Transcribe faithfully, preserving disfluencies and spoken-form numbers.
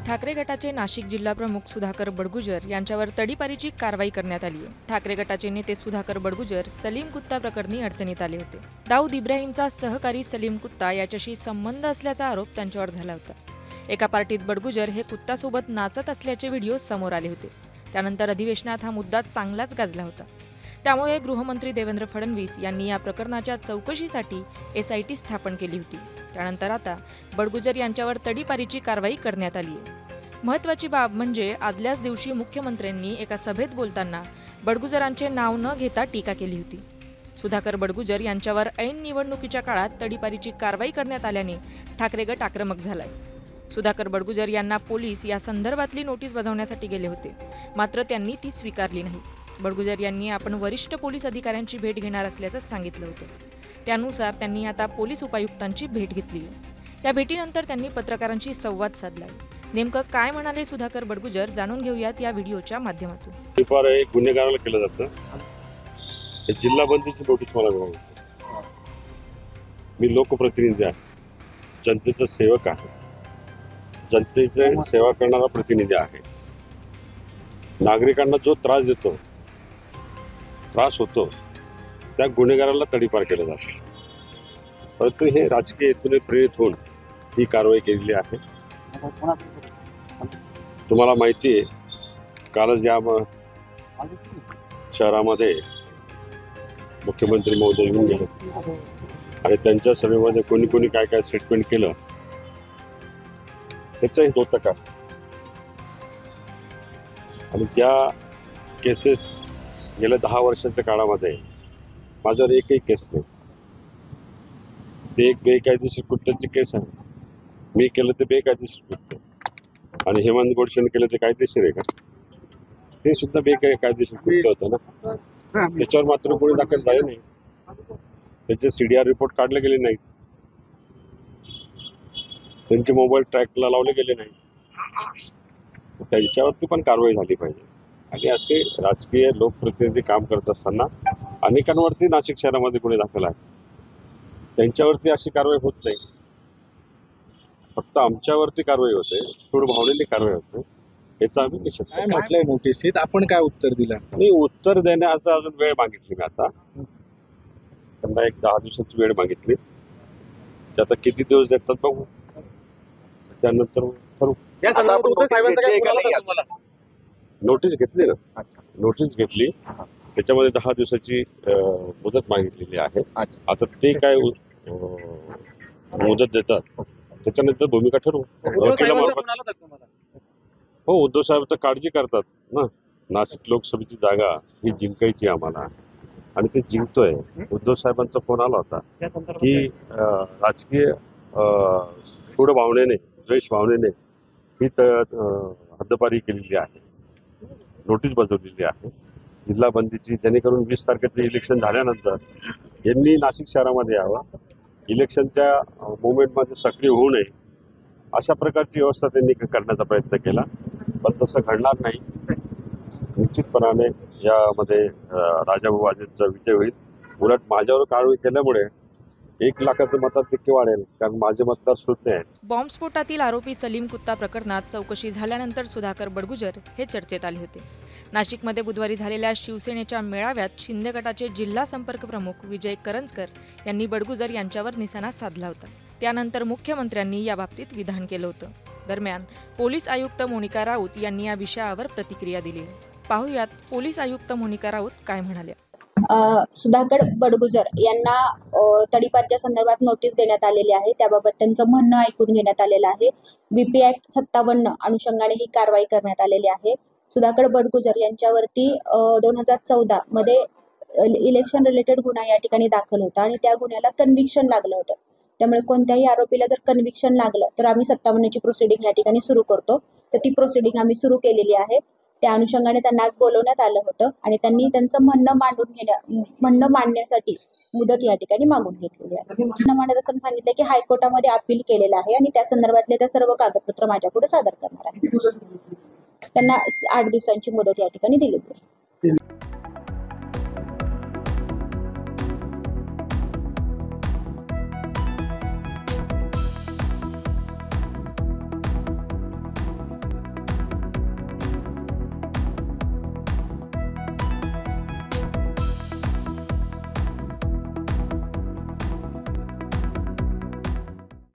ठाकरे गटाचे नाशिक जिल्हा प्रमुख सुधाकर बडगुजर यांच्यावर तडीपारीची कारवाई करण्यात आली आहे। ठाकरे गटाचे नेते सुधाकर बडगुजर सलीम कुत्ता प्रकरणी अडचणीत आले होते। दाऊद इब्राहिमचा सहकारी सलीम कुत्ता याच्याशी संबंध असल्याचा आरोप त्यांच्यावर झाला होता। एका पार्टीत बडगुजर हे कुत्तासोबत नाचत असल्याचे व्हिडिओ समोर आले होते। त्यानंतर अधिवेशनात हा मुद्दा चांगलाच गाजला होता। त्यामुळे गृहमंत्री देवेंद्र फडणवीस यांनी या प्रकरणाच्या चौकशीसाठी एसआयटी स्थापन केली होती। त्यानंतर आता बडगुजर यांच्यावर तडीपारीची कारवाई करण्यात आली आहे। महत्त्वाची बाब म्हणजे आदल्याच दिवशी मुख्यमंत्र्यांनी एका सभेत बोलताना बडगुजरांचे नाव न घेता टीका केली होती। सुधाकर बडगुजर यांच्यावर ऐन निवडणुकीच्या काळात तडीपारीची कारवाई करण्यात आल्याने ठाकरे गट आक्रमक झालाय। सुधाकर बडगुजर यांना पोलीस या संदर्भातली नोटीस बजावण्यासाठी गेले होते, मात्र त्यांनी ती स्वीकारली नाही। बडगुजर यांनी आपण वरिष्ठ पोलीस अधिकाऱ्यांची भेट घेणार असल्याचं सांगितलं होतं। त्यानुसार त्यांनी आता पोलीस उपायुक्तांची भेट घेतली। या भेटीनंतर त्यांनी पत्रकारांशी संवाद साधला। नेमकं काय म्हणाले सुधाकर बडगुजर जाणून घेऊयात या व्हिडिओच्या माध्यमातून। गुन्हेगाराला केलं जातं, जिल्हा बंदीची नोटीस मला मिळाली। मी लोकप्रतिनिधी आहे, जनतेचा सेवक आहे, जनतेची सेवा करणारा प्रतिनिधी आहे। नागरिकांना जो त्रास देतो त्रास होतो त्या गुन्हेगाराला तडीपार केलं जातं, परंतु हे राजकीय हेतूने प्रेरित होऊन ही कारवाई केलेली आहे। तुम्हाला माहिती आहे, कालच या शहरामध्ये मुख्यमंत्री महोदय येऊन गेले आणि त्यांच्या सभेमध्ये कोणी कोणी काय काय स्टेटमेंट केलं त्याचं हे होतं का। आणि त्या केसेस गेल्या दहा वर्षाच्या काळामध्ये माझ्यावर एकही केस नाही। ते एक बेकायदेशीर कृत्याची केस आहे, मी केलं ते बेकायदेशीर कृत्य, आणि हेमंत गोडसेने केलं ते कायदेशीर आहे का? ते सुद्धा बेकायदेशीर कृत्य होतं ना। त्याच्यावर मात्र कोणी दाखल झाले नाही, त्याचे सीडीआर रिपोर्ट काढले गेले नाहीत, त्यांचे मोबाईल ट्रॅकला लावले गेले नाही। त्यांच्यावरती पण कारवाई झाली पाहिजे। आणि असे राजकीय लोकप्रतिनिधी काम करत असताना अनेकांवरती नाशिक शहरामध्ये गुन्हे दाखल आहेत, त्यांच्यावरती अशी कारवाई होत नाही। फक्त आमच्यावरती कारवाई होते, सूड भावनेने कारवाई होते, याचा आम्ही निषेध काय म्हटलंय नोटीसीत, आपण काय उत्तर दिलं? मी उत्तर देण्याचा अजून वेळ मागितली। मी आता त्यांना एक दहा दिवसाची वेळ मागितली, ते आता किती दिवस देतात बघू, त्यानंतर ठरवू। नोटीस घेतली ना, नोटीस घेतली, त्याच्यामध्ये दहा दिवसाची मुदत मागितलेली आहे। आता ते काय मुदत देतात त्याच्यानंतर भूमिका ठरवू। हो, उद्धव साहेब तर काळजी करतात ना, नाशिक लोकसभेची जागा ही जिंकायची आम्हाला, आणि ते जिंकतोय। उद्धव साहेबांचा फोन आला होता की राजकीय सूड भावनेने, द्वेष भावनेने ही हद्दपारी केलेली आहे, नोटीस बजावलेली आहे जिल्हा बंदीची, जेणेकरून वीस तारखेचं इलेक्शन झाल्यानंतर यांनी नाशिक शहरामध्ये यावं, इलेक्शनच्या मुवमेंटमध्ये सक्रिय होऊ नये, अशा प्रकारची व्यवस्था त्यांनी करण्याचा प्रयत्न केला, पण तसं घडणार नाही। निश्चितपणाने यामध्ये राजाभाऊ वाजेंचा विजय होईल। उलट माझ्यावर कारवाई केल्यामुळे एक लाखाचं मताधिक्य वाढेल, कारण माझे मतदार शून्य आहेत। बॉम्बस्फोटातील आरोपी सलीम कुत्ता प्रकरणात चौकशी झाल्यानंतर सुधाकर बडगुजर हे चर्चेत आले होते। नाशिकमध्ये बुधवारी झालेल्या शिवसेनेच्या मेळाव्यात शिंदे गटाचे जिल्हा संपर्क प्रमुख विजय करंजकर यांनी बडगुजर यांच्यावर निशाणा साधला होता। त्यानंतर मुख्यमंत्र्यांनी याबाबतीत विधान केलं होतं। दरम्यान पोलीस आयुक्त मोनिका राऊत यांनी या विषयावर प्रतिक्रिया दिली। पाहुयात पोलीस आयुक्त मोनिका राऊत काय म्हणाल्या। सुधाकर बडगुजर यांना तडीपारच्या संदर्भात नोटीस देण्यात आलेली आहे, त्याबाबत त्यांचं म्हणणं ऐकून घेण्यात आलेलं आहे। बीपी ऍक्ट सत्तावन्न अनुषंगाने ही कारवाई करण्यात आलेली आहे। सुधाकर बडगुजर यांच्यावरती दोन हजार चौदा मध्ये इलेक्शन रिलेटेड गुन्हा या ठिकाणी दाखल होता, आणि त्या गुन्ह्याला कन्व्हिक्शन लागलं होतं। त्यामुळे कोणत्याही आरोपीला जर कन्व्हिक्शन लागलं तर आम्ही सत्तावन्नची प्रोसिडिंग या ठिकाणी सुरू करतो, तर ती प्रोसिडिंग आम्ही सुरू केलेली आहे। त्या अनुषंगाने त्यांना आज बोलवण्यात आलं होतं, आणि त्यांनी त्यांचं म्हणणं मांडून घेण्या म्हणणं मांडण्यासाठी मुदत या ठिकाणी मागून घेतलेली आहे। म्हणणं मांडत असताना सांगितलं की हायकोर्टामध्ये अपील केलेलं आहे, आणि त्या संदर्भातले त्या सर्व कागदपत्र माझ्या पुढे सादर करणार आहे। त्यांना आठ दिवसांची मुदत या ठिकाणी दिलेली आहे।